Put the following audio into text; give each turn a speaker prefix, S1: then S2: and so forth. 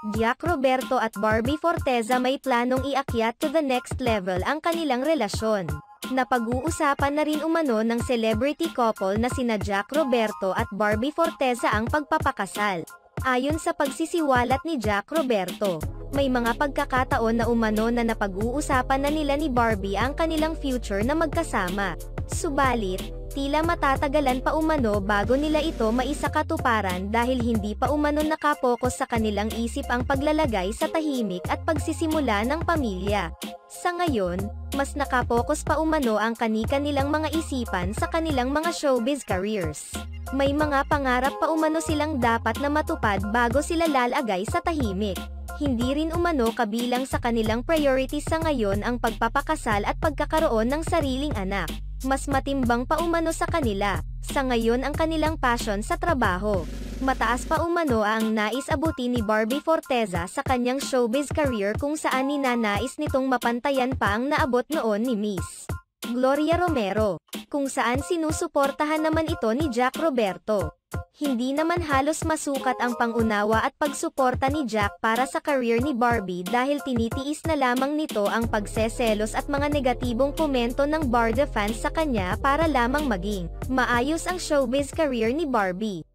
S1: Jack Roberto at Barbie Forteza may planong iakyat to the next level ang kanilang relasyon. Napag-uusapan na rin umano ng celebrity couple na sina Jack Roberto at Barbie Forteza ang pagpapakasal. Ayon sa pagsisiwalat ni Jack Roberto, may mga pagkakataon na umano na napag-uusapan na nila ni Barbie ang kanilang future na magkasama. Subalit, tila matatagalan pa umano bago nila ito maisakatuparan dahil hindi pa umano nakapokus sa kanilang isip ang paglalagay sa tahimik at pagsisimula ng pamilya. Sa ngayon, mas nakapokus pa umano ang kani-kanilang mga isipan sa kanilang mga showbiz careers. May mga pangarap pa umano silang dapat na matupad bago sila lalagay sa tahimik. Hindi rin umano kabilang sa kanilang priorities sa ngayon ang pagpapakasal at pagkakaroon ng sariling anak. Mas matimbang pa umano sa kanila, sa ngayon ang kanilang passion sa trabaho. Mataas pa umano ang nais abutin ni Barbie Forteza sa kanyang showbiz career kung saan ninanais nitong mapantayan pa ang naabot noon ni Miss Gloria Romero, kung saan sinusuportahan naman ito ni Jack Roberto. Hindi naman halos masukat ang pangunawa at pagsuporta ni Jack para sa career ni Barbie dahil tinitiis na lamang nito ang pagseselos at mga negatibong komento ng Barda fans sa kanya para lamang maging maayos ang showbiz career ni Barbie.